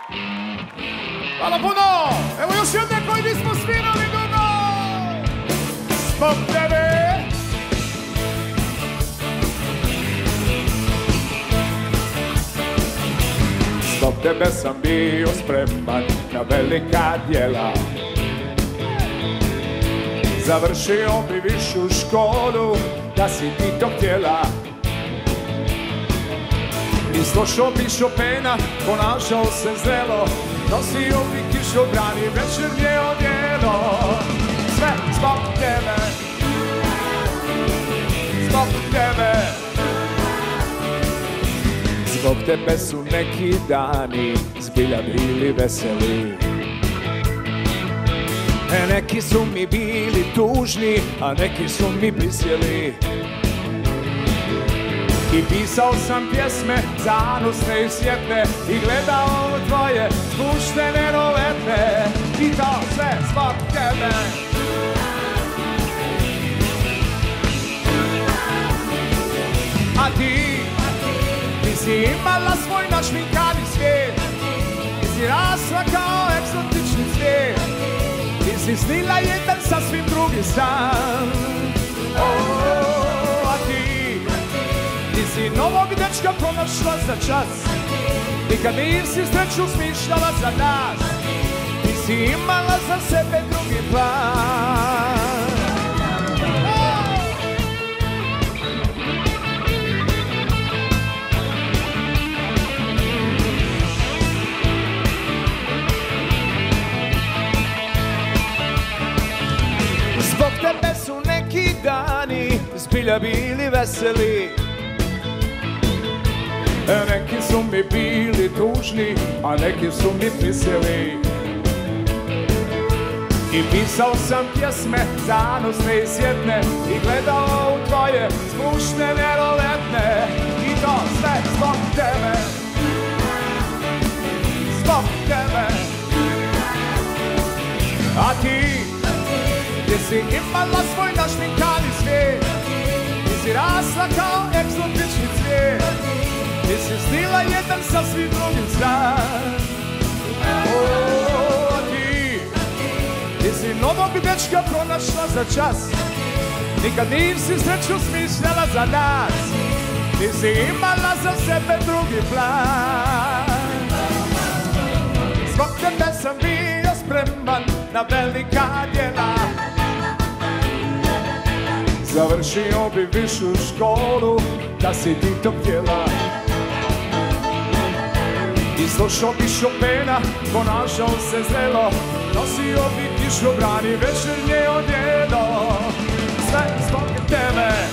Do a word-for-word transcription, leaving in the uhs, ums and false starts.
Hvala puno! Evo još jedne koji nismo svirali dugo! Zbog tebe! Zbog tebe sam bio spreman na velika djela. Završio bi višu školu, da si ti to htjela. I slušao bi Chopina, ponašao se zrelo, nosio bi kišobran i večernje odjelo. Sve zbog tebe, zbog tebe. Zbog tebe su neki dani zbilja bili veseli. E neki su mi bili tužni, a neki su mi prisjeli. I pisao sam pjesme zanosne i svjetne i gledao tvoje spuštene rolete. I to sve zbog tebe. A ti, ti si imala svoj našminkani svijet. Ti si rasla kao egzotični cvijet. Ti si snila jedan sasvim drugi san. Oh, a ti, ti si novog dečka pronašla za čas. Nikad nisi sreću smišljala za nas. Ti si imala za sebe drugi plan. Zbog tebe su neki dani zbilja bili veseli. Neki su mi bili tužni, a neki su mi prisjeli. I pisao sam pjesme zanosne i svjetne i gledao u tvoje spuštene roletne. I to sve zbog tebe, zbog tebe. A ti, ti si imala svoj našminkani svijet. Ti si rasla kao egzotični cvijet. Ti si snila jedan sasvim drugim san. O, ti, ti si novog dečka pronašla za čas. Nikad nisi sreću smišljala za nas. Ti si imala za sebe drugi plan. Zbog tebe sam bio spreman na velika djela. Završio bi višu školu, da si ti to htjela. I slušao bi Chopina, ponašao se zrelo, nosio bi kišobran i večernje odjelo. Sve zbog tebe,